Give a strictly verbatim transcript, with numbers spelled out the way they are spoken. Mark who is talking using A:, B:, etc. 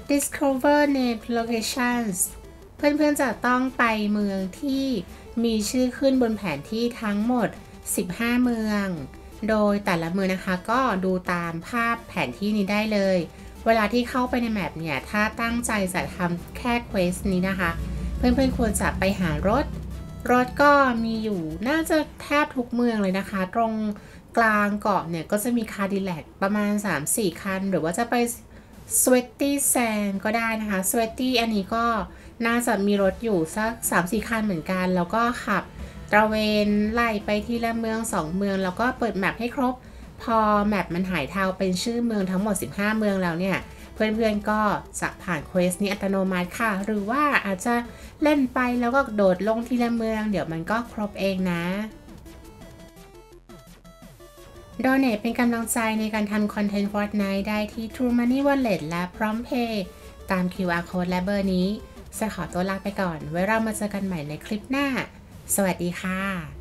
A: Discover Named Locations เพื่อนๆจะต้องไปเมืองที่มีชื่อขึ้นบนแผนที่ทั้งหมดสิบห้าเมืองโดยแต่ละเมืองนะคะก็ดูตามภาพแผนที่นี้ได้เลยเวลาที่เข้าไปในแมปเนี่ยถ้าตั้งใจจะทำแค่เควสนี้นะคะเพื่อนๆควรจะไปหารถรถก็มีอยู่น่าจะแทบทุกเมืองเลยนะคะตรงกลางเกาะเนี่ยก็จะมีคาร์ดิแลกประมาณ สามสี่ คันหรือว่าจะไป Sweaty Sand ก็ได้นะคะ Sweaty อันนี้ก็น่าจะมีรถอยู่สัก สามสี่ คันเหมือนกันแล้วก็ขับตระเวนไล่ไปทีละเมืองสองเมืองแล้วก็เปิดแมปให้ครบพอแมปมันหายเทาเป็นชื่อเมืองทั้งหมดสิบห้าเมืองแล้วเนี่ยเพื่อนๆก็จะผ่านเควสนี้อัตโนมัติค่ะหรือว่าอาจจะเล่นไปแล้วก็โดดลงทีละเมืองเดี๋ยวมันก็ครบเองนะDonate เป็นกำลังใจในการทำคอนเทนต์ Fortnite ได้ที่ True Money Wallet และ PromptPay ตาม คิว อาร์ Code และเบอร์นี้จะขอตัวลาไปก่อนไว้เรามาเจอกันใหม่ในคลิปหน้าสวัสดีค่ะ